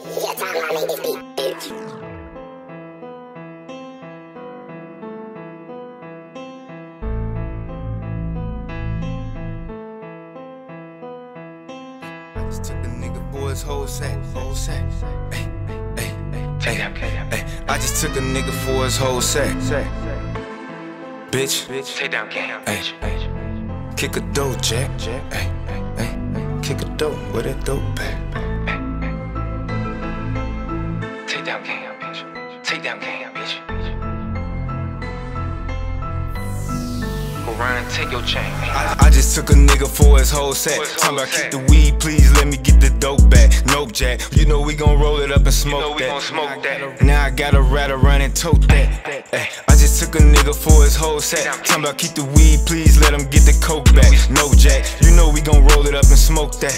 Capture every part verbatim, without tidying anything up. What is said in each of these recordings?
Yeah, time I made this beat, bitch. I just took a nigga for his whole sack, whole sack. Ay, ay, ay, ay, ay. I just took a nigga for his whole sack. Bitch, Take down cam, bitch. ay, kick a dope, Jack. Ay, ay, ay, kick a dope, where that dope back? Take down cam, bitch. Take down cam, bitch. Go round and take your chain. I, I just took a nigga for his whole set. For his Talking whole about keep set. the weed, please let me get the dope back. Nope, Jack. You know we gon' roll it up and smoke You know we that. gon' smoke that. Now I got a rat run and tote that. Ay, I just took a nigga for his whole set. Talking about keep the weed, please let him get the coke back. No, Jack. You know we gon' roll it up and smoke that.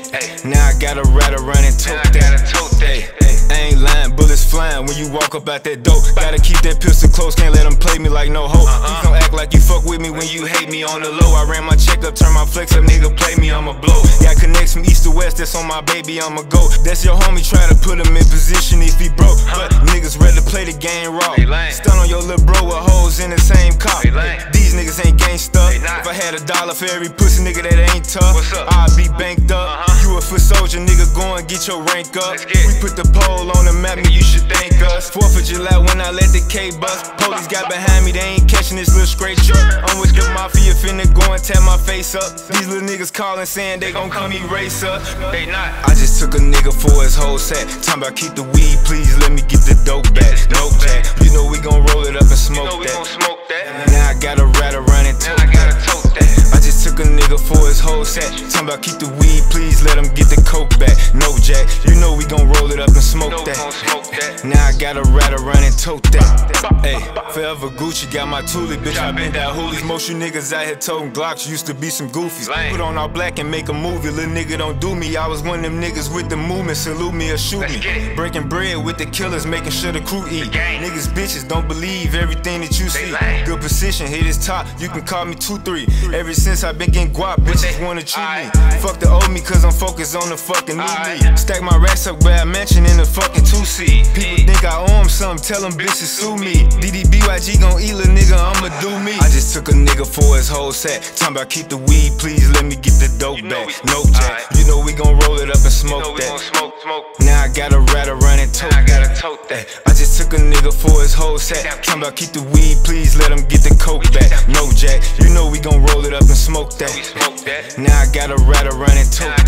Now I got a rat run and Now tote I gotta that. tote that. I ain't lying, bullets flying when you walk up out that dope. Gotta keep that pistol close, can't let them play me like no hope. Please don't act like you fuck with me when you hate me on the low. I ran my checkup, turn my flex up, nigga play me, I'ma blow. Got connects from east to west, that's on my baby, I'ma go. That's your homie, try to put him in position if he broke. But niggas ready to play the game raw. They lame. Stun on your little bro with hoes in the same car. They lame. These niggas ain't gangsta. They not. If I had a dollar for every pussy nigga that ain't tough, What's up? I'd be banked up. Uh-huh. You a foot soldier, nigga, go and get your rank up. Let's get it. We put the pole on the map, man, you should thank us. Fourth of July when I let the K bust. Police got behind me, they ain't catching this little straight truck. I'm with the mafia, finna go and tap my face up. These little niggas calling saying they gon' come erase us. They not. I just took a nigga for his whole set. Talking about keep the weed, please let me get the dope back. No Jack, you know we gon' roll it up and You smoke know we gon' that. smoke that. Now I got a rat run and Now tote I gotta that. tote that. I just took a nigga for his whole set. Talking about keep the weed, please let him get the coke back. No Jack, you know we gon' roll it up and You smoke know we that. gon' smoke that. Now I got a rat run and tote that. Hey, forever Gucci got my toolie, bitch. I been that hoolies. Most you niggas out here toting Glocks used to be some goofies. Lame. Put on all black and make a movie. Little nigga don't do me. I was one of them niggas with the movement. Salute me or shoot Let's me. get it. Breaking bread with the killers, making sure the crew eat. gang. Niggas bitches don't believe everything that you see. lame. Good position, hit his top. You can call me two three. Ever since I been getting guap, bitches they- wanna treat me. Aight. Fuck the old me, cause I'm focused on the fucking new Aight. me. Stack my racks up where I mention in the fucking two seat. People think I owe 'em something, tell them bitches sue me. D D B Y G gon' eat a nigga, I'ma do me. I just took a nigga for his whole set. Talking about keep the weed, please let me get the dope You know back. we- No Jack, Aight. you know we gon' roll it up and You know smoke we gon' that. smoke, smoke. Now I got a rat run and tote Now I gotta that. tote that. I just took a nigga for his whole set. Talking about keep the weed, please let him get the coke back. No Jack, you know we gon' roll it up and smoke We that. smoke that. Now I got a rat run and tote Now I